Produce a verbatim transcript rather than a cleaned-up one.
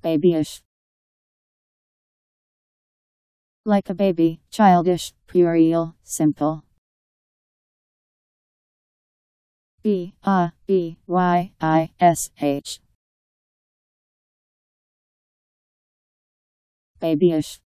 babyish. Like a baby, childish, puerile, simple. B A B Y I S H. Babyish.